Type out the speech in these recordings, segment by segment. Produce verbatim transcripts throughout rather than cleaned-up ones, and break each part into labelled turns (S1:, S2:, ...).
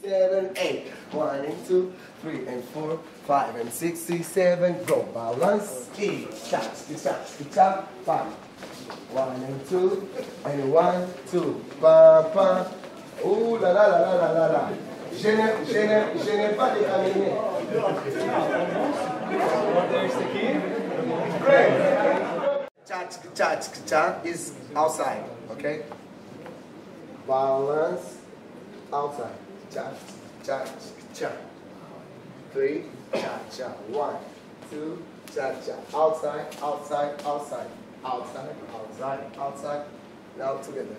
S1: seven, eight. One and two, three and four, five and six, six, seven. Go. Balance. Eight. Cha, cha, cha, five. One and two, and one, two. Pa, pa. Ooh la la la la la la la. Je n'ai, je n'ai, je n'ai pas déterminé.
S2: There's the key.
S1: Great. Cha, cha, cha, cha is outside, okay? Balance, outside. Cha, cha, cha. Three, cha, cha. One, two, cha, cha. Outside, outside, outside. Outside, outside, outside. Now together.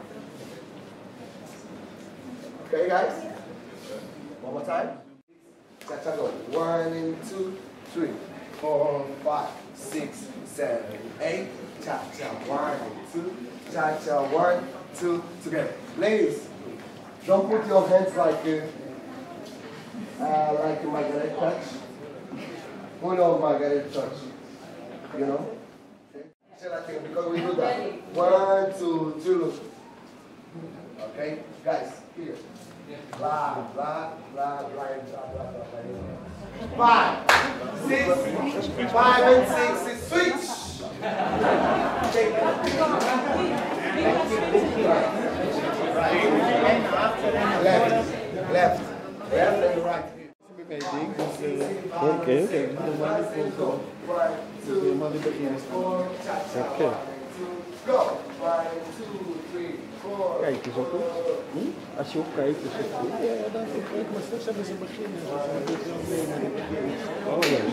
S1: Okay, guys? One more time. Cha, cha, go. One and two, three, four, five, six, seven, eight. Cha, cha. One and two. Cha, cha. One, two, together. Ladies, don't put your hands like uh, uh, like Margaret touch. Who knows Margaret touch? You know? Okay. Because we do that. One, two, two. Okay? Guys, here. Blah, blah, blah, blah, blah, blah, blah. Five, six, five and six is switch. Take it. Left, left, left and right.
S3: Okay, okay.
S1: One, two, three, four,
S3: Okay.
S1: go. One, two, three, four.
S3: Kijk eens op. Hm? Als je opkijkt, is het goed. Ja, dan kijk maar straks hebben ze beginnen. Oh ja.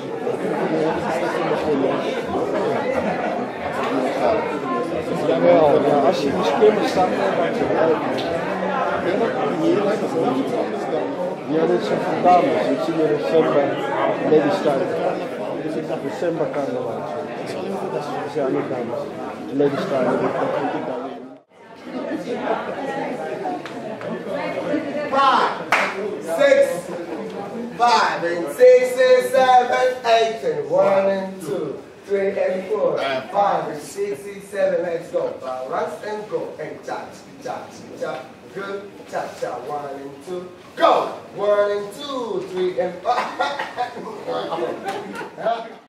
S3: Jawel, ja, als je in de schummel staat, dan maakt het uit. Hier lijkt het wel iets anders dan. Ja, dit zijn van dames. Ik zie hier een Semba, Lady Style. Dit is echt een Semba carnaval. Ja, niet dames. Lady Style, dat vind ik alleen.
S1: Five, six, five and six and seven, eight and one and two, three and four, five and six and seven. Let's go. Balance and go and cha cha cha. Good. Cha cha. One and two. Go. One and two, three and five.